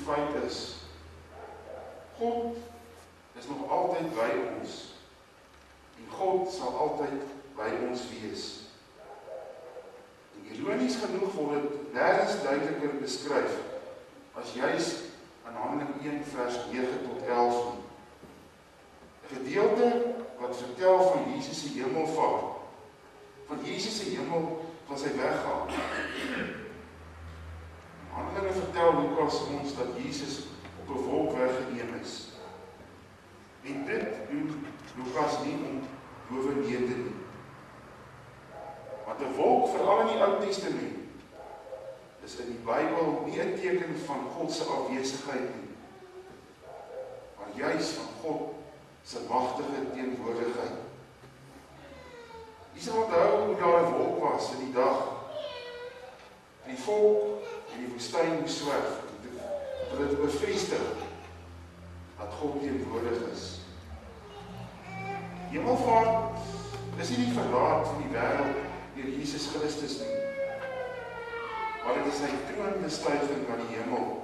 feit is, God is nog altyd by ons. En God sal altyd by ons wees. En ironies genoeg word dit nergens duideliker beskryf as juis in Handelinge 1 vers 9 tot 11 nie. 'n Gedeelte wat vertel van Jesus se hemelvaart, van Jesus se hemel van sy weggaan. Handelinge vertel Lukas ons dat Jesus op 'n wolk weggeneem is. En dit doen Lukas nie om bovenede nie. Want 'n wolk, veral in die Ou Testament, is in die Bybel nie 'n teken van God se afwesigheid nie, maar juis van God se magtige teenwoordigheid. Jy sal onthou hoe daar 'n wolk was in die dag die volk in die woestyn moes swerf, dat dit bevestig dat God teenwoordig is. Hemelvaart is nie die verraad van die wêreld deur Jesus Christus nie, maar dit is sy troonbestyging na die hemel.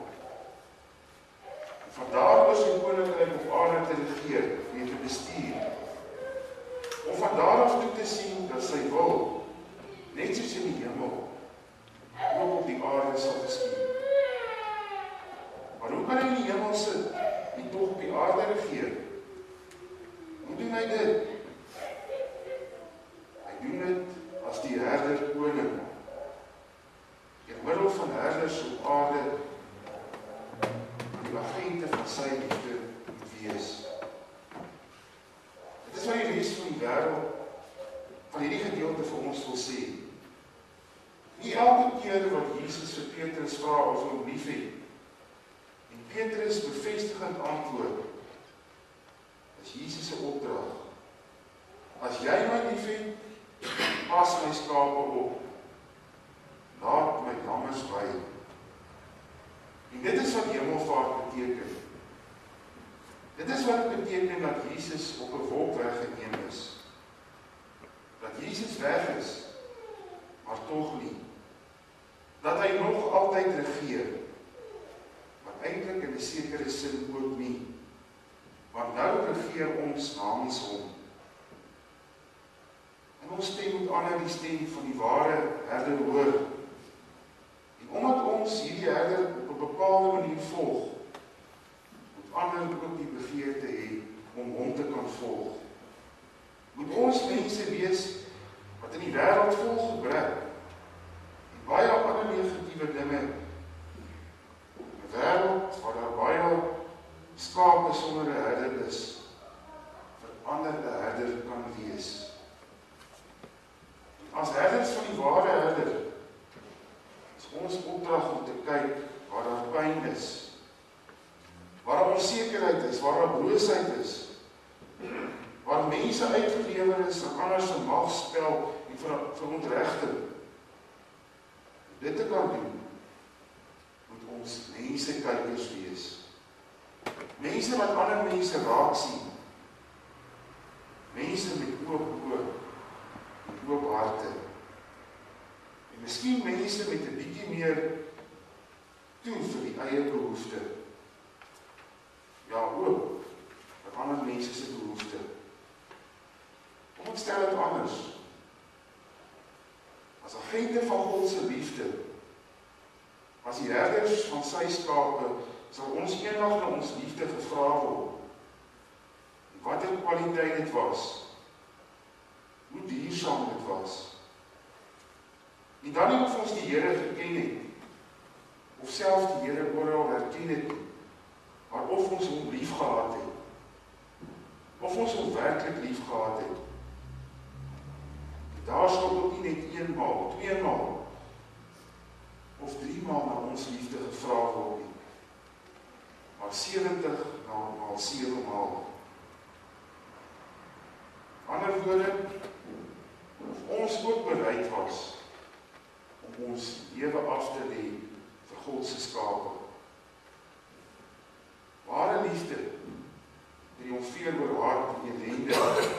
Van daar oor sy koninkryk op aarde te regeer en te bestuur. Om van daar af toe te sien dat sy wil, net soos in die hemel, ook op die aarde sal geskied. Maar hoe kan hy in die hemel sit en tog op die aarde regeer? Hoe doen hy dit? Hy doen dit as die herder koning. In middel van herders op aarde, die agente van sy liefde moet wees. Dit is wat die res van die wêreld van hierdie gedeelte vir ons wil sê. Nie elke keer wat Jesus vir Petrus vra of hom liefhet, en Petrus bevestigend antwoord, is Jesus se opdrag. As jy my liefhet, pas my skape op. Laat my lammers by. En dit is wat hemelvaart beteken. Dit is wat het beteken dat Jesus op 'n wolk weggeneem is. Dat Jesus weg is, maar tog nie. Dat hy nog altyd regeer, maar eintlik in 'n sekere sin ook nie. Want nou regeer ons namens hom. En ons stem moet aanhou die stem van die ware herder hoor. En omdat ons hierdie herder op 'n bepaalde manier volg, moet ander ook die begeerte hê om hom te kan volg. Moet ons mense wees wat in die wêreld vol gebrek en baie ander negatiewe dinge, 'n wêreld waar daar baie skape sonder 'n herder is, verander 'n herder kan wees. As herders van die ware herder, is ons opdrag om te kyk waar daar pyn is, waar daar onsekerheid is, waar daar boosheid is, waar mense uitgelewer is aan ander se magspel en verontregting. Om dit te kan doen, moet ons mensekykers wees. Mense wat ander mense raak sien. Mense met oop oë en oop harte. En miskien mense met 'n bietjie meer toe vir die eie behoefte. Ja, ook vir ander mense se behoefte. Kom ons stel dit anders. As agente van God se liefde, as die herders van sy skape, sal ons eendag na ons liefde gevra word. En wat 'n kwaliteit dit was. Hoe duursaam dit was. En dan nie of ons die Here geken het, of self die Here oral herken het, maar of ons hom lief gehad het. Of ons hom werklik lief gehad het. En daar sal ook nie net eenmaal, tweemaal, of 3 maal na ons liefde gevra word nie. Maar 70 maal 7 maal. Ander woorde, of ons ook bereid was om ons lewe af te lê vir God se skape. Ware liefde triomfeer oor hart en ellende,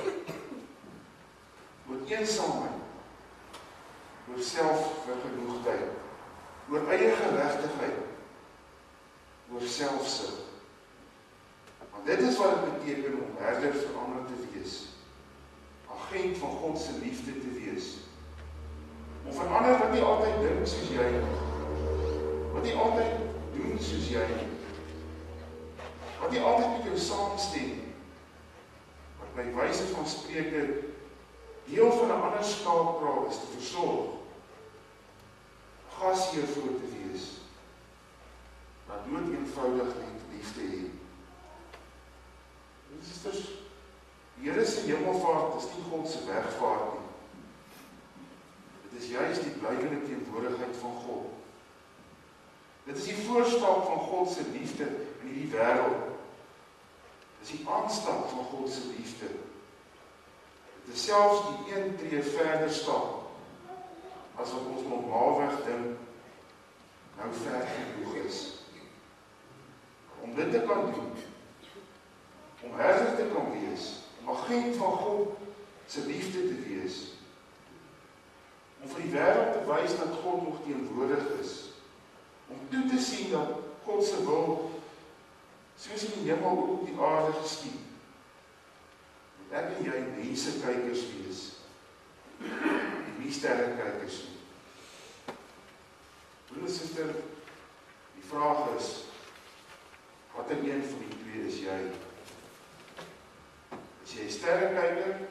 oor eensaamheid, oor selfvergenoegdheid, oor eie geregtigheid, oor selfsug. Want dit is wat dit beteken om herder vir ander te wees. Agent van God se liefde te wees. Om vir ander wat nie altyd dink soos jy nie. Wat nie altyd doen soos jy nie. Wat nie altyd met jou saamstem nie. Wat by wyse van spreuke deel van 'n ander skaapkraal is te versorg. Gasheer voor te wees. Maar dood eenvoudig net liefde hê. Susters, die Here se hemelvaart is nie God se wegvaart nie. Dit is juist die blywende teenwoordigheid van God. Dit is die voorstap van God se liefde in hierdie wêreld. Dit is die aanstap van God se liefde. Dit is selfs die een tree verder stap as wat ons normaalweg dink nou ver genoeg is. Om dit te kan doen, om herder te kan wees, om agent van God se liefde te wees, om vir die wêreld te wys dat God nog teenwoordig is, om toe te sien dat God se wil soos in die hemel ook op die aarde geskied. Moet ek en jy mensekykers wees, en nie sterrekykers nie. Broer en suster, die vraag is, watter een van die twee is jy? Is jy 'n sterrekyker